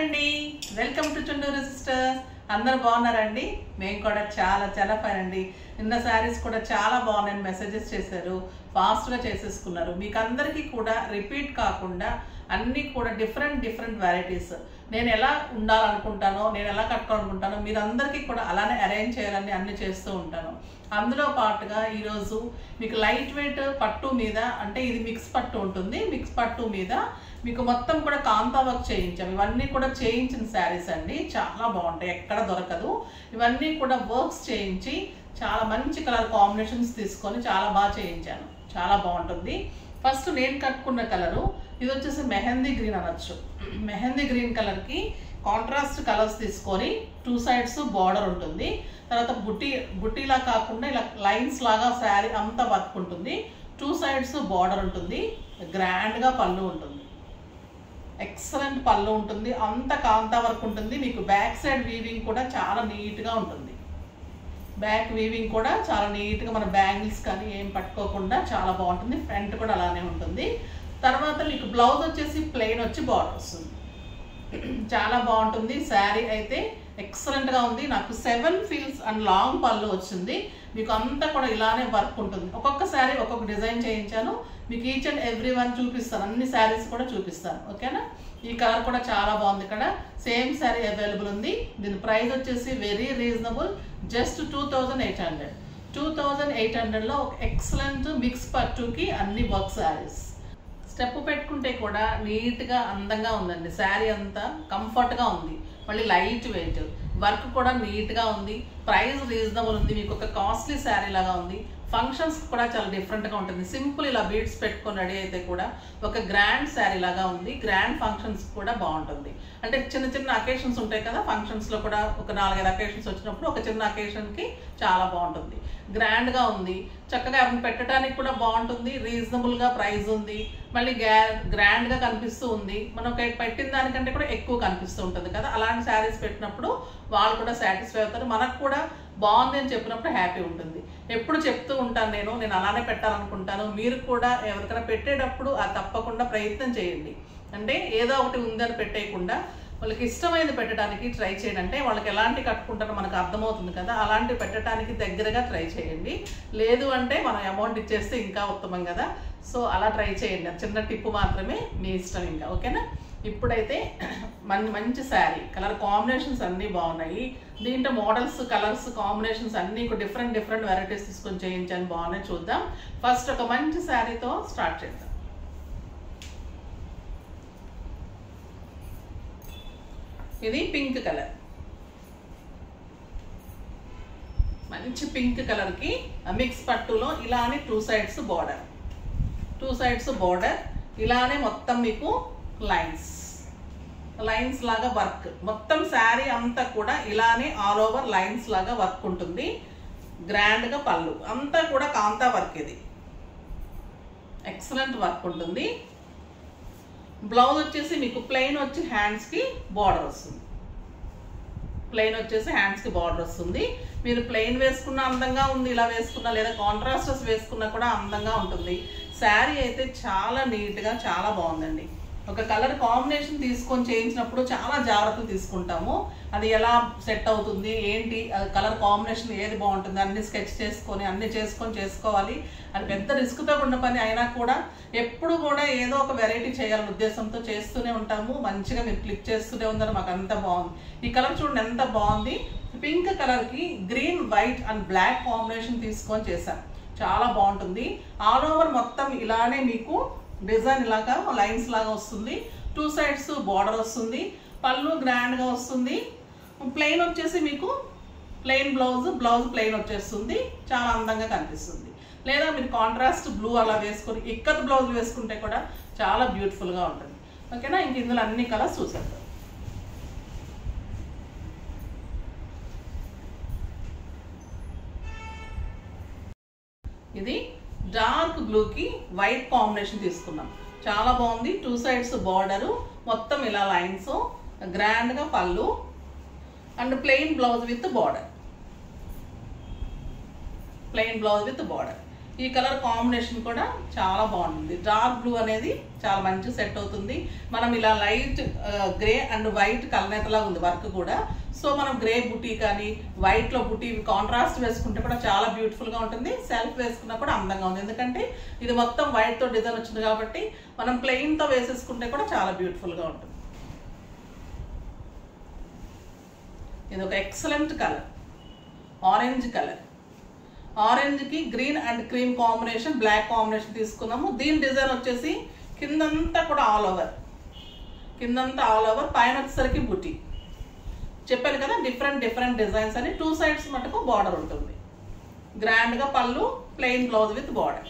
అండి welcome to Chunduru sisters అందరూ బాగున్నారండి మేము కూడా చాలా ఫైన్ అండి నిన్న సారీస్ కూడా చాలా బాగున్నాయని మెసేజెస్ చేశారు ఫాస్ట్ గా చేసేసుకున్నారు మీకు అందరికీ కూడా రిపీట్ కాకుండా అన్ని కూడా డిఫరెంట్ వెరైటీస్ నేను ఎలా ఉండాలనుకుంటానో నేను ఎలా కట్టుకోవాలనుకుంటానో మీరందరికీ కూడా అలానే అరేంజ్ చేయాలని అన్ని చేస్తూ ఉంటాను అందులో పాటుగా ఈ రోజు మీకు లైట్ వెయిట్ పట్టు మీద అంటే ఇది మిక్స్ పట్టు ఉంటుంది మిక్స్ పట్టు మీద మీకు మొత్తం కూడా కాంతా వర్క్ చేయించాం ఇవన్నీ కూడా చేయించిన సారీస్ అండి చాలా బాగుంటాయి ఎక్కడ దొరకదు ఇవన్నీ కూడా వర్క్స్ చేయించి చాలా మంచి కలర్ కాంబినేషన్స్ తీసుకొని చాలా బాగా చేయించాను చాలా బాగుంటుంది ఫస్ట్ నేను కట్టుకున్న కలరు ఇది వచ్చేసి మెహందీ గ్రీన్ అనొచ్చు మెహందీ గ్రీన్ కలర్ కి కాంట్రాస్ట్ కలర్స్ తీసుకొని టూ సైడ్స్ బార్డర్ ఉంటుంది తర్వాత బుట్టీలా కాకుండా ఇలా లైన్స్ లాగా శారీ అంతా వర్క్ ఉంటుంది టూ సైడ్స్ బార్డర్ ఉంటుంది గ్రాండ్ గా పళ్ళు ఉంటుంది ఎక్సలెంట్ పళ్ళు ఉంటుంది అంత కాంతా వర్క్ ఉంటుంది మీకు బ్యాక్ సైడ్ వీవింగ్ కూడా చాలా నీట్ గా ఉంటుంది బ్యాక్ వీవింగ్ కూడా చాలా నీట్ గా మన బ్యాంగిల్స్ కానీ ఏం పట్టుకోకుండా చాలా బాగుంటుంది ఫ్రంట్ కూడా అలానే ఉంటుంది తర్వాత మీకు బ్లౌజ్ వచ్చేసి ప్లెయిన్ వచ్చి బార్డర్ వస్తుంది చాలా బాగుంటుంది శారీ అయితే ఎక్సలెంట్ గా ఉంది నాకు 7 ఫీల్స్ అండ్ లాంగ్ పళ్ళు వచ్చింది మీకు అంతా కూడా ఇలానే వర్క్ ఉంటుంది ఒక్కొక్క శారీ ఒక్కొక్క డిజైన్ చేయించాను మీకు ఈచ్ అండ్ ఎవ్రీ వన్ చూపిస్తాను అన్ని శారీస్ కూడా చూపిస్తాను ఓకేనా ఈ కలర్ కూడా చాలా బాగుంది ఇక్కడ సేమ్ శారీ అవైలబుల్ ఉంది దీని ప్రైస్ వచ్చేసి వెరీ రీజనబుల్ జస్ట్ 2800 లో ఒక ఎక్సలెంట్ మిక్స్ పట్టుకి అన్ని వర్క్ శారీస్ స్టెప్ పెట్టుకుంటే కూడా నీట్ గా అందంగా ఉందండి శారీ అంతా కంఫర్ట్ గా ఉంది మళ్ళీ లైట్ వెయిట్ వర్క్ కూడా నీట్ గా ఉంది ప్రైస్ రీజనబుల్ ఉంది మీకు ఒక కాస్ట్లీ శారీ లాగా ఉంది ఫంక్షన్స్ కూడా చాలా డిఫరెంట్ గా ఉంటుంది సింపుల్ ఇలా బీడ్స్ పెట్టుకొని రెడీ అయితే కూడా ఒక గ్రాండ్ శారీ లాగా ఉంది గ్రాండ్ ఫంక్షన్స్ కూడా బాగుంటుంది అంటే చిన్న అకేషన్స్ ఉంటాయి కదా ఫంక్షన్స్ లో కూడా ఒక 4-5 అకేషన్స్ వచ్చినప్పుడు ఒక చిన్న అకేషన్ కి చాలా బాగుంటుంది గ్రాండ్ గా ఉంది చక్కగా పెట్టడానికి కూడా బాగుంటుంది రీజనబుల్ గా ప్రైస్ ఉంది మళ్ళీ గ్రాండ్ గా కనిపిస్తూ ఉంది మనం పెట్టిన దానికంటే కూడా ఎక్కువ కనిపిస్తూ ఉంటుంది కదా అలాంటి శారీస్ పెట్టినప్పుడు వాళ్ళు కూడా సాటిస్ఫై అవుతారు మనకు కూడా బాగుంది అని చెప్పినప్పుడు హ్యాపీ ఉంటుంది ఎప్పుడు చెప్తూ ఉంటాను నేను అలానే పెట్టాలనుకుంటాను మీరు కూడా ఎవరికైనా పెట్టేటప్పుడు అది తప్పకుండా ప్రయత్నం చేయండి అంటే ఏదో ఒకటి ఉందని పెట్టేయకుండా వాళ్ళకి ఇష్టమైనది పెట్టడానికి ట్రై చేయండి అంటే వాళ్ళకి ఎలాంటి కట్టుకుంటారో మనకు అర్థమవుతుంది కదా అలాంటి పెట్టడానికి దగ్గరగా ట్రై చేయండి లేదు అంటే మనం అమౌంట్ ఇచ్చేస్తే ఇంకా ఉత్తమం కదా సో అలా ట్రై చేయండి చిన్న టిప్ మాత్రమే మీ ఇష్టం ఇంకా ఓకేనా ఇప్పుడైతే మంచి శారీ కలర్ కాంబినేషన్స్ అన్నీ బాగున్నాయి దీంట్లో మోడల్స్ కలర్స్ కాంబినేషన్స్ అన్నీ డిఫరెంట్ వెరైటీస్ తీసుకొని చేయించాను బాగున్నాయి చూద్దాం ఫస్ట్ ఒక మంచి శారీతో స్టార్ట్ చేద్దాం ఇది పింక్ కలర్ మంచి పింక్ కలర్ కి మిక్స్ పట్టులో ఇలానే టూ సైడ్స్ బార్డర్ ఇలానే మొత్తం మీకు లైన్స్ లాగా వర్క్ మొత్తం శారీ అంతా కూడా ఇలానే ఆల్ ఓవర్ లైన్స్ లాగా వర్క్ ఉంటుంది గ్రాండ్ గా పళ్ళు అంతా కూడా కాంతా వర్క్ ఇది ఎక్సలెంట్ వర్క్ ఉంటుంది బ్లౌజ్ వచ్చేసి మీకు ప్లెయిన్ వచ్చి హ్యాండ్స్ కి బార్డర్ వస్తుంది మీరు ప్లెయిన్ వేసుకున్న అందంగా ఉంది ఇలా వేసుకున్నా లేదా కాంట్రాస్టర్స్ వేసుకున్నా కూడా అందంగా ఉంటుంది శారీ అయితే చాలా నీట్ గా చాలా బాగుందండి ఒక కలర్ కాంబినేషన్ తీసుకొని చేయించినప్పుడు చాలా జాగ్రత్తలు తీసుకుంటాము అది ఎలా సెట్ అవుతుంది ఏంటి కలర్ కాంబినేషన్ ఏది బాగుంటుంది అన్ని స్కెచ్ చేసుకొని అన్ని చేసుకోవాలి అది పెద్ద రిస్క్తో ఉన్న పని అయినా కూడా ఎప్పుడు కూడా ఏదో ఒక వెరైటీ చేయాలనే ఉద్దేశంతో చేస్తూనే ఉంటాము మంచిగా మీరు క్లిక్ చేస్తూనే ఉందని మాకు అంత బాగుంది ఈ కలర్ చూడండి ఎంత బాగుంది పింక్ కలర్ కి green white and black combination తీసుకొని చేశాం చాలా బాగుంటుంది ఆల్ ఓవర్ మొత్తం ఇలానే మీకు డిజైన్ ఇలాగా లైన్స్ లాగా వస్తుంది టూ సైడ్స్ బార్డర్ వస్తుంది పళ్ళు గ్రాండ్ గా వస్తుంది ప్లెయిన్ వచ్చేసి మీకు ప్లెయిన్ బ్లౌజ్ ప్లెయిన్ వచ్చేస్తుంది చాలా అందంగా కనిపిస్తుంది లేదా మీరు కాంట్రాస్ట్ బ్లూ అలా వేసుకొని ఇక్కత్ బ్లౌజ్ వేసుకుంటే కూడా చాలా బ్యూటిఫుల్ గా ఉంటుంది ఓకేనా ఇంక ఇందులో అన్ని కలర్స్ చూసేద్దాం ఇది డార్క్ బ్లూ కి వైట్ కాంబినేషన్ తీసుకున్నాం చాలా బాగుంది టూ సైడ్స్ బార్డర్ మొత్తం ఇలా లైన్స్ గ్రాండ్ గా పళ్ళు and plain blouse with border ఈ కలర్ కాంబినేషన్ కూడా చాలా బాగుంటుంది. డార్క్ బ్లూ అనేది చాలా మంచి సెట్ అవుతుంది. మనం ఇలా లైట్ గ్రే అండ్ వైట్ కలనేతలా ఉంది వర్క్ కూడా. సో మనం గ్రే బుటీ కానీ వైట్లో బుటీ కాంట్రాస్ట్ వేసుకుంటే కూడా చాలా బ్యూటిఫుల్గా ఉంటుంది. సెల్ఫ్ వేసుకున్నా కూడా అందంగా ఉంది. ఎందుకంటే ఇది మొత్తం వైట్తో డిజైన్ వచ్చింది కాబట్టి మనం ప్లెయిన్తో వేసేసుకుంటే కూడా చాలా బ్యూటిఫుల్గా ఉంటుంది. ఇది ఒక ఎక్సలెంట్ కలర్, ఆరెంజ్ కలర్. ఆరెంజ్కి green and cream combination, black combination తీసుకున్నాము. దీని డిజైన్ వచ్చేసి కిందంతా కూడా ఆల్ ఓవర్, కిందంతా ఆల్ ఓవర్, పైన వచ్చేసరికి బుటీ. చెప్పాను కదా డిఫరెంట్ డిజైన్స్ అని. 2 సైడ్స్ మటుకు బార్డర్ ఉంటుంది. గ్రాండ్గా పళ్ళు, ప్లెయిన్ బ్లౌజ్ విత్ బార్డర్.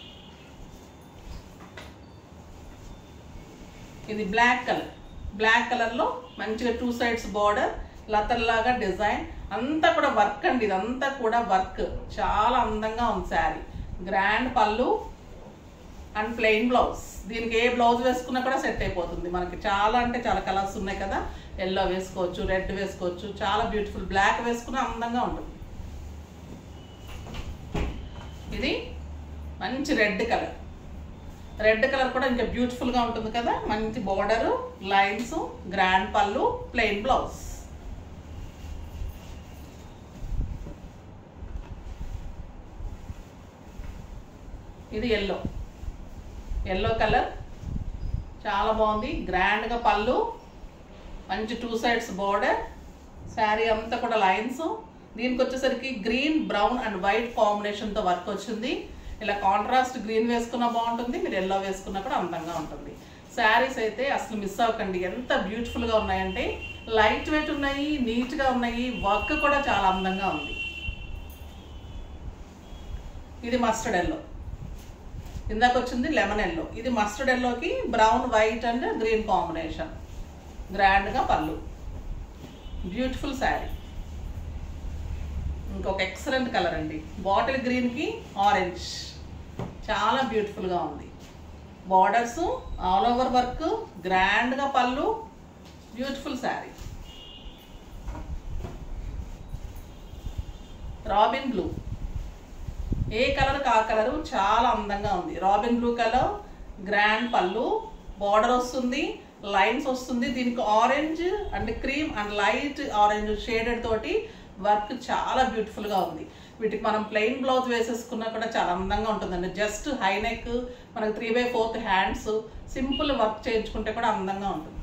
ఇది బ్లాక్ కలర్. బ్లాక్ కలర్లో మంచిగా 2 సైడ్స్ బార్డర్, లతల్లాగా డిజైన్ అంతా కూడా వర్క్ అండి. ఇదంతా కూడా వర్క్, చాలా అందంగా ఉంది శారీ. గ్రాండ్ పళ్ళు అండ్ ప్లెయిన్ బ్లౌజ్. దీనికి ఏ బ్లౌజ్ వేసుకున్నా కూడా సెట్ అయిపోతుంది. మనకి చాలా అంటే చాలా కలర్స్ ఉన్నాయి కదా. ఎల్లో వేసుకోవచ్చు, రెడ్ వేసుకోవచ్చు, చాలా బ్యూటిఫుల్. బ్లాక్ వేసుకున్నా అందంగా ఉంటుంది. ఇది మంచి రెడ్ కలర్. రెడ్ కలర్ కూడా ఇంకా బ్యూటిఫుల్గా ఉంటుంది కదా. మంచి బోర్డరు, లైన్స్, గ్రాండ్ పళ్ళు, ప్లెయిన్ బ్లౌజ్. ఇది ఎల్లో కలర్, చాలా బాగుంది. గ్రాండ్గా పళ్ళు, మంచి 2 సైడ్స్ బార్డర్, శారీ అంతా కూడా లైన్స్. దీనికి వచ్చేసరికి గ్రీన్, బ్రౌన్ అండ్ వైట్ కాంబినేషన్తో వర్క్ వచ్చింది. ఇలా కాంట్రాస్ట్ గ్రీన్ వేసుకున్నా బాగుంటుంది, మీరు ఎల్లో వేసుకున్నా కూడా అందంగా ఉంటుంది. శారీస్ అయితే అసలు మిస్ అవ్వకండి. ఎంత బ్యూటిఫుల్గా ఉన్నాయంటే లైట్ వెయిట్ ఉన్నాయి, నీట్గా ఉన్నాయి, వర్క్ కూడా చాలా అందంగా ఉంది. ఇది మస్టర్డ్ ఎల్లో. ఇందాక వచ్చింది లెమన్ ఎల్లో. ఇది మస్టర్డ్ ఎల్లోకి brown, white and green combination. గ్రాండ్గా పళ్ళు, బ్యూటిఫుల్ శారీ. ఇంకొక ఎక్సలెంట్ కలర్ అండి, బాటిల్ గ్రీన్కి ఆరెంజ్, చాలా బ్యూటిఫుల్గా ఉంది. బార్డర్స్, ఆల్ ఓవర్ వర్క్, గ్రాండ్గా పళ్ళు, బ్యూటిఫుల్ శారీ. Robin blue. ఏ కలర్ ఆ కలరు చాలా అందంగా ఉంది. రాబిన్ బ్లూ కలర్, గ్రాండ్ పళ్ళు, బార్డర్ వస్తుంది, లైన్స్ వస్తుంది. దీనికి orange and cream and light orange shaded తోటి వర్క్ చాలా బ్యూటిఫుల్గా ఉంది. వీటికి మనం ప్లెయిన్ బ్లౌజ్ వేసేసుకున్నా కూడా చాలా అందంగా ఉంటుందండి. జస్ట్ హై నెక్, మనకు 3/4 హ్యాండ్స్, సింపుల్ వర్క్ చేయించుకుంటే కూడా అందంగా ఉంటుంది.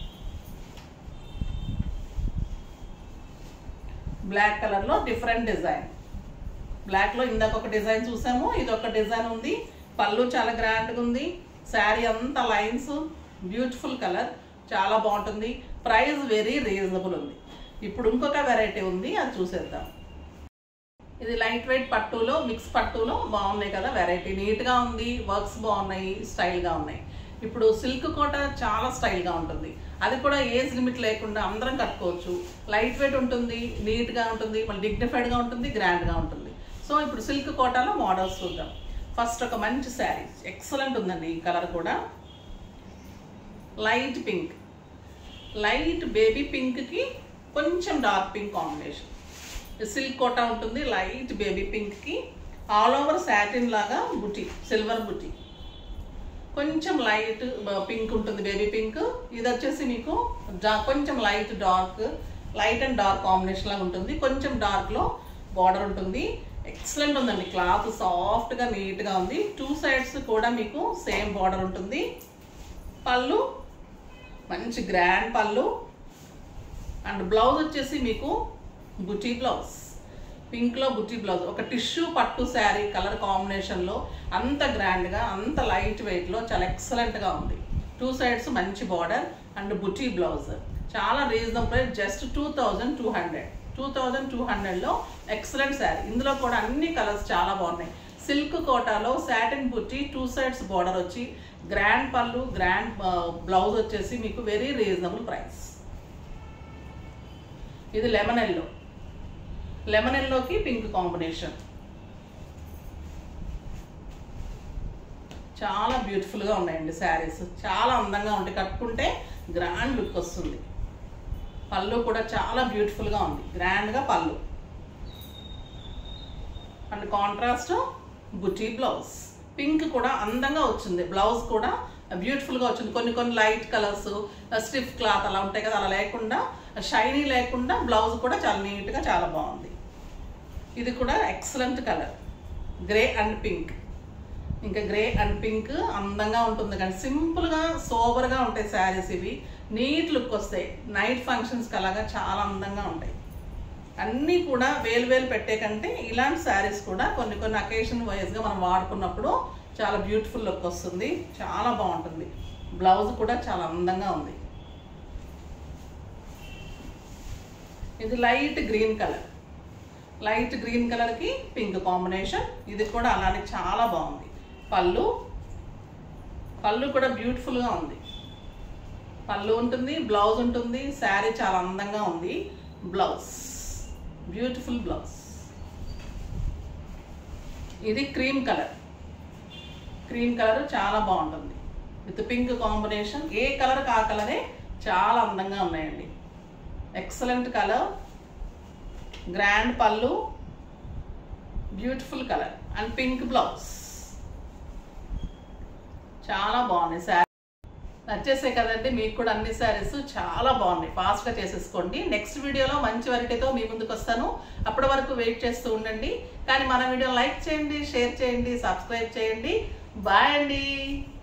బ్లాక్ కలర్లో డిఫరెంట్ డిజైన్. బ్లాక్లో ఇందాక ఒక డిజైన్ చూసాము, ఇది ఒక డిజైన్ ఉంది. పళ్ళు చాలా గ్రాండ్గా ఉంది. శారీ అంతా లైన్స్, బ్యూటిఫుల్ కలర్, చాలా బాగుంటుంది. ప్రైస్ వెరీ రీజనబుల్ ఉంది. ఇప్పుడు ఇంకొక వెరైటీ ఉంది, అది చూసేద్దాం. ఇది లైట్ వెయిట్ పట్టులో, మిక్స్ పట్టులో బాగున్నాయి కదా వెరైటీ. నీట్గా ఉంది, వర్క్స్ బాగున్నాయి, స్టైల్గా ఉన్నాయి. ఇప్పుడు సిల్క్ కోట చాలా స్టైల్గా ఉంటుంది. అది కూడా ఏజ్ లిమిట్ లేకుండా అందరం కట్టుకోవచ్చు. లైట్ వెయిట్ ఉంటుంది, నీట్గా ఉంటుంది, మళ్ళీ డిగ్నిఫైడ్గా ఉంటుంది, గ్రాండ్గా ఉంటుంది. సో ఇప్పుడు సిల్క్ కోటాలో మోడల్స్ చూద్దాం. ఫస్ట్ ఒక మంచి శారీ, ఎక్సలెంట్ ఉందండి. ఈ కలర్ కూడా లైట్ పింక్, లైట్ బేబీ పింక్కి కొంచెం dark pink combination. Silk Kota ఉంటుంది, లైట్ బేబీ పింక్కి ఆల్ ఓవర్ సాటిన్ లాగా బుటీ, సిల్వర్ బుటీ. కొంచెం లైట్ పింక్ ఉంటుంది, బేబీ పింక్. ఇది వచ్చేసి మీకు కొంచెం light dark, light and dark combination లాగా ఉంటుంది. కొంచెం డార్క్లో బార్డర్ ఉంటుంది. ఎక్సలెంట్ ఉందండి. క్లాత్ సాఫ్ట్గా నీట్గా ఉంది. 2 సైడ్స్ కూడా మీకు సేమ్ బార్డర్ ఉంటుంది. పళ్ళు మంచి గ్రాండ్ పళ్ళు అండ్ బ్లౌజ్ వచ్చేసి మీకు బుటీ బ్లౌజ్, పింక్లో బుటీ బ్లౌజ్. ఒక టిష్యూ పట్టు శారీ కలర్ కాంబినేషన్లో అంత గ్రాండ్గా, అంత లైట్ వెయిట్లో చాలా ఎక్సలెంట్గా ఉంది. 2 సైడ్స్ మంచి బార్డర్ అండ్ బుటీ బ్లౌజ్. చాలా రీజనబుల్ ప్రైస్, జస్ట్ 2200. 2200లో ఎక్సలెంట్ శారీ. ఇందులో కూడా అన్ని కలర్స్ చాలా బాగున్నాయి. సిల్క్ కోటాలో సాటిన్ బుట్టి, 2 సైడ్స్ బార్డర్ వచ్చి, గ్రాండ్ పళ్ళు, గ్రాండ్ బ్లౌజ్ వచ్చేసి మీకు వెరీ రీజనబుల్ ప్రైస్. ఇది లెమన్ ఎల్లో. లెమన్ ఎల్లోకి పింక్ కాంబినేషన్, చాలా బ్యూటిఫుల్గా ఉన్నాయండి శారీస్. చాలా అందంగా ఉంటాయి, కట్టుకుంటే గ్రాండ్ లుక్ వస్తుంది. పళ్ళు కూడా చాలా బ్యూటిఫుల్గా ఉంది, గ్రాండ్గా పళ్ళు అండ్ కాంట్రాస్ట్ బుటీ బ్లౌజ్. పింక్ కూడా అందంగా వచ్చింది, బ్లౌజ్ కూడా బ్యూటిఫుల్గా వచ్చింది. కొన్ని లైట్ కలర్స్, స్టిఫ్ క్లాత్ అలా ఉంటాయి కదా, అలా లేకుండా షైనీ లేకుండా బ్లౌజ్ కూడా చాలా నీట్గా చాలా బాగుంది. ఇది కూడా excellent colour, grey and pink. ఇంకా గ్రే అండ్ పింక్ అందంగా ఉంటుంది కానీ సింపుల్గా సోబర్గా ఉంటాయి శారీస్. ఇవి నీట్ లుక్ వస్తాయి, నైట్ ఫంక్షన్స్కి అలాగా చాలా అందంగా ఉంటాయి. అన్నీ కూడా వేలు పెట్టే కంటే ఇలాంటి శారీస్ కూడా కొన్ని అకేషన్ వైజ్గా మనం వాడుకున్నప్పుడు చాలా బ్యూటిఫుల్ లుక్ వస్తుంది, చాలా బాగుంటుంది. బ్లౌజ్ కూడా చాలా అందంగా ఉంది. ఇది light green colour, light green కలర్కి పింక్ కాంబినేషన్. ఇది కూడా అలానే చాలా బాగుంది. పళ్ళు కూడా బ్యూటిఫుల్గా ఉంది. పళ్ళు ఉంటుంది, బ్లౌజ్ ఉంటుంది. శారీ చాలా అందంగా ఉంది. Blouse beautiful blouse. ఇది క్రీమ్ కలర్ చాలా బాగుంటుంది విత్ పింక్ కాంబినేషన్. ఏ కలర్ ఆ కలరే చాలా అందంగా ఉన్నాయండి. ఎక్సలెంట్ కలర్, గ్రాండ్ పళ్ళు, beautiful colour and pink blouse. చాలా బాగున్నాయి శారీ. నచ్చేసే కదండి మీకు కూడా అన్ని శారీస్ చాలా బాగున్నాయి. ఫాస్ట్గా చేసేసుకోండి. నెక్స్ట్ వీడియోలో మంచి వెరైటీతో మీ ముందుకు వస్తాను. అప్పటి వరకు వెయిట్ చేస్తూ ఉండండి. కానీ మన వీడియో లైక్ చేయండి, షేర్ చేయండి, సబ్స్క్రైబ్ చేయండి. బాయ్ అండి.